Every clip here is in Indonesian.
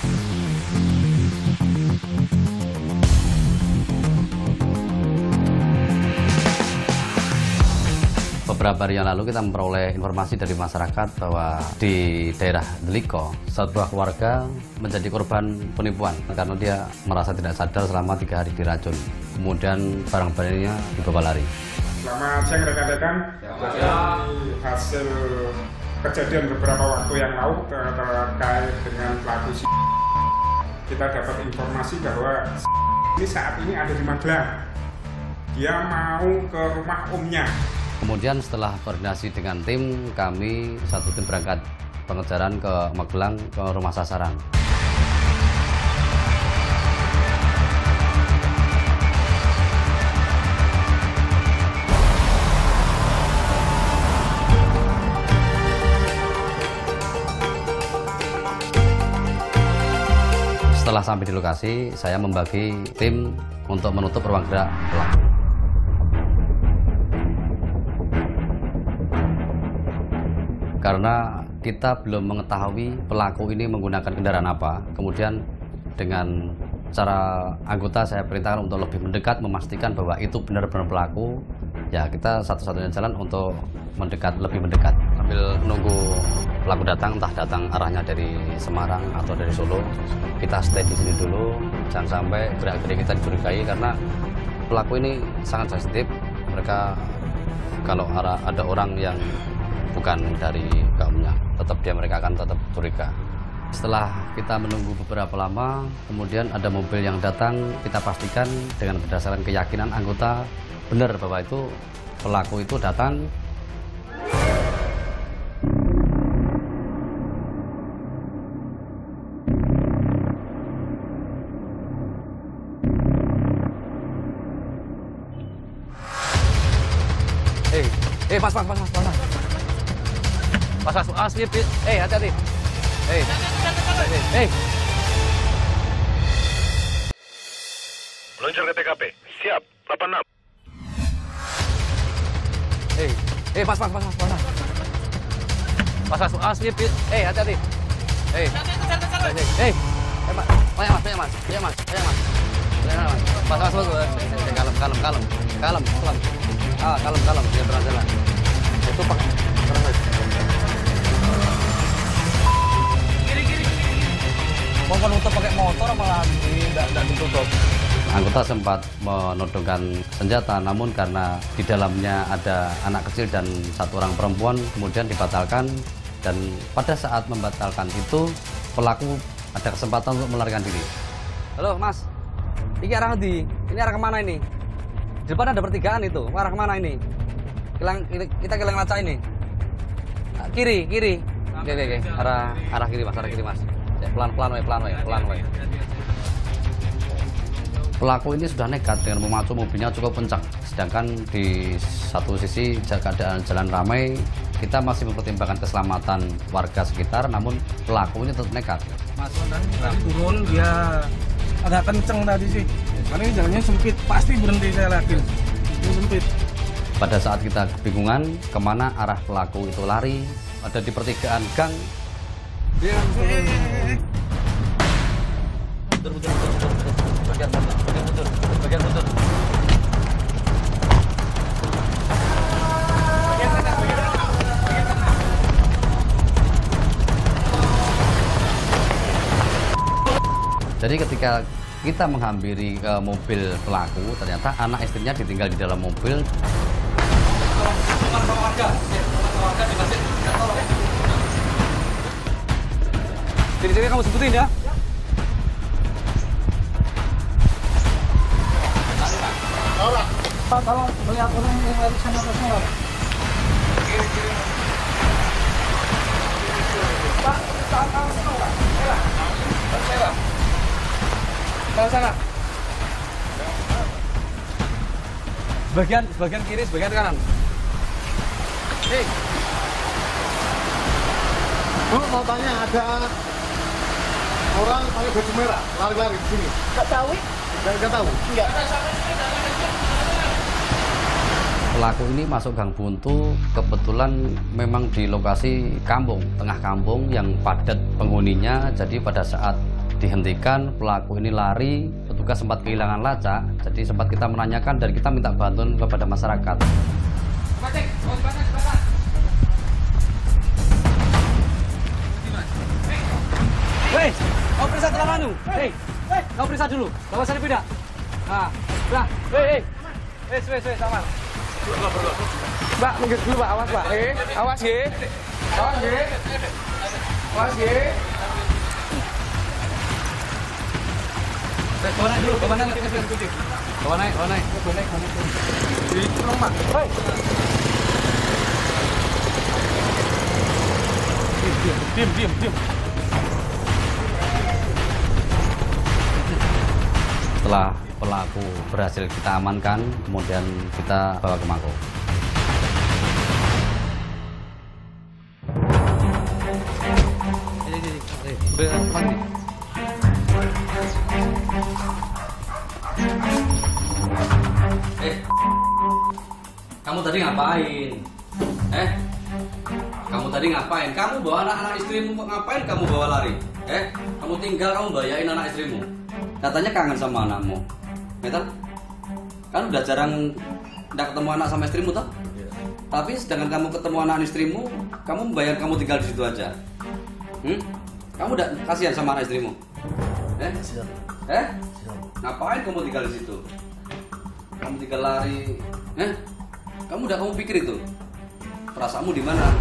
Beberapa hari yang lalu kita memperoleh informasi dari masyarakat bahwa di daerah Deliko, sebuah keluarga menjadi korban penipuan karena dia merasa tidak sadar selama 3 hari diracun. Kemudian barang-barangnya dibawa lari. Selamat siang rekan-rekan. Dari hasil kejadian beberapa waktu yang lalu terkait dengan pelaku kita dapat informasi bahwa ini saat ini ada di Magelang. Dia mau ke rumah omnya. Kemudian setelah koordinasi dengan tim, kami satu tim berangkat pengejaran ke Magelang ke rumah sasaran. Setelah sampai di lokasi, saya membagi tim untuk menutup ruang gerak pelaku. Karena kita belum mengetahui pelaku ini menggunakan kendaraan apa. Kemudian dengan cara anggota saya perintahkan untuk lebih mendekat, memastikan bahwa itu benar-benar pelaku. Ya, kita satu-satunya jalan untuk mendekat, lebih mendekat. Sambil menunggu pelaku datang, entah datang arahnya dari Semarang atau dari Solo, kita stay di sini dulu. Jangan sampai gerak-gerik kita dicurigai karena pelaku ini sangat sensitif. Mereka kalau ada orang yang bukan dari kaumnya, mereka akan tetap curiga. Setelah kita menunggu beberapa lama, kemudian ada mobil yang datang. Kita pastikan dengan berdasarkan keyakinan anggota benar bahwa itu pelaku itu datang. Mas. Hati-hati. Meluncur ke TKP. Siap, 86. Mas. Hati-hati. Kalem. Dia berjalan. Itu Pak. Mau menutup pakai motor apa lagi? Tidak ditutup. Anggota sempat menodongkan senjata, namun karena di dalamnya ada anak kecil dan satu orang perempuan, kemudian dibatalkan. Dan pada saat membatalkan itu, pelaku ada kesempatan untuk melarikan diri. Halo Mas, ini arah di? Ini arah kemana ini? Di depan ada pertigaan itu, arah kemana ini? Kita kilang laca ini. Kiri. Oke. Arah kiri mas. Pelan-pelan. Pelaku ini sudah nekat dengan memacu mobilnya cukup kencang. Sedangkan di satu sisi keadaan jalan ramai, kita masih mempertimbangkan keselamatan warga sekitar, namun pelaku ini tetap nekat. Mas turun, dia agak kenceng tadi sih. Karena ini jalannya sempit, pasti berhenti saya yakin. Ini sempit. Pada saat kita kebingungan kemana arah pelaku itu lari, ada di pertigaan gang. Dia bagian mundur. Jadi ketika kita menghampiri ke mobil pelaku, ternyata anak istrinya ditinggal di dalam mobil. Jadi kamu sebutin ya. Pak, kalau melihat orang yang lari sana ke sana. Pak, sana. Sebagian kiri, sebagian kanan. Mau tanya, ada orang pakai baju merah lari-lari di sini. Nggak tahu? Nggak tahu? Enggak. Pelaku ini masuk Gang Buntu, kebetulan memang di lokasi kampung, tengah kampung yang padat penghuninya. Jadi pada saat dihentikan, pelaku ini lari, petugas sempat kehilangan lacak, jadi sempat kita menanyakan dan kita minta bantuan kepada masyarakat. Hei, kau periksa celanamu. Hei, kau periksa dulu. Bawa sana beda. Nah, udah. Hei. Wes, aman. Mbak, minggir dulu, Pak. Awas, Pak. Awas, ye. Bawa naik dulu, bawa naik. Bawa naik. Tolong, Pak. Hei. Diam. Setelah pelaku berhasil kita amankan, kemudian kita bawa ke Mako. Kamu tadi ngapain? Kamu tadi ngapain? Kamu bawa anak-anak istrimu, kok ngapain kamu bawa lari? Kamu tinggal, kamu bayain anak istrimu. Katanya kangen sama anakmu, ya toh? Kan udah jarang nggak ketemu anak sama istrimu toh? Tapi sedangkan kamu ketemu anak istrimu, kamu membayar kamu tinggal di situ aja. Kamu udah kasihan sama anak istrimu? Ngapain kamu tinggal di situ? Kamu tinggal lari, Kamu udah kamu pikir itu? Perasaanmu di mana?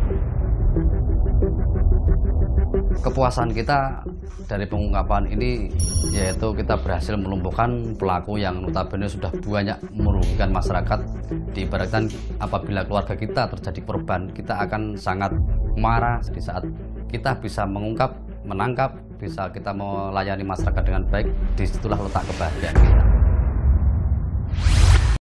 Kepuasan kita dari pengungkapan ini yaitu kita berhasil melumpuhkan pelaku yang notabene sudah banyak merugikan masyarakat. Diibaratkan apabila keluarga kita terjadi korban, kita akan sangat marah. Di saat kita bisa mengungkap, menangkap, bisa kita melayani masyarakat dengan baik, disitulah letak kebahagiaan kita.